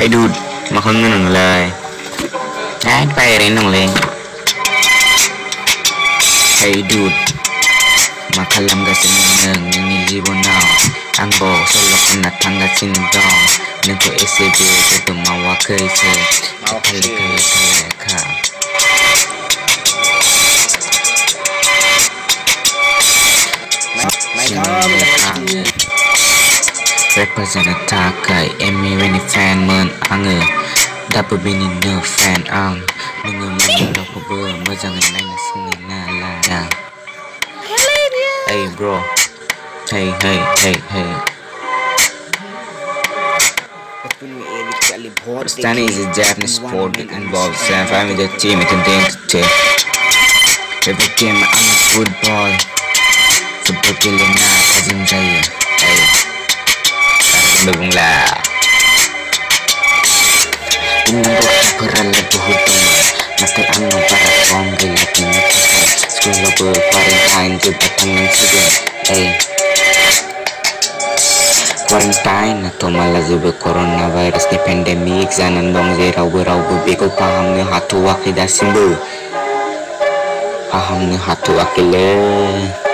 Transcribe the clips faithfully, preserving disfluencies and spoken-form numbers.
Hey dude, makan nang lay. Ay, pairin nang lay. Hey dude, makalam kasi nang nilibon now. Ang bo, solo ko natanggat sinidong. Nito isebe, ito mawakay se. Kalika-lika-lika. Represent takai emi weni fan man ange dapat bini no fan ang dengan mana apa ber macam lain sini nala ya. Hey bro, hey hey hey hey. Pakistani is a Japanese sport that involves family team and identity. Every game ang football, football killer na kazim saya. Hey. Bagonglah. Inang ko peran lebu hutong. Mati ano para kong gilatin na kasal. Sekolah berkuarantain juga tangan sudah. Eh. Kuarantain atau malah juga coronavirus ni pandemik. Zanan dong zerau berau berbego paham ni hatu wakidah simbu. Paham ni hatu wakile.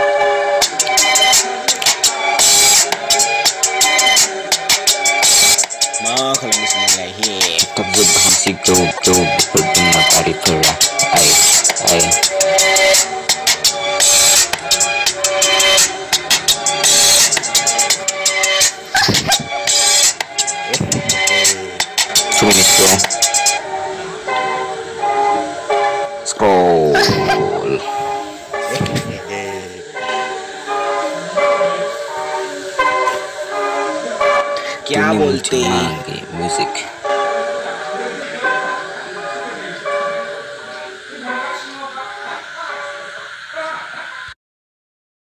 Kalau misalnya lagi tetap berbaham si jauh jauh berbunga dari kerah air air cuma itu scroll क्या बोलते हैं music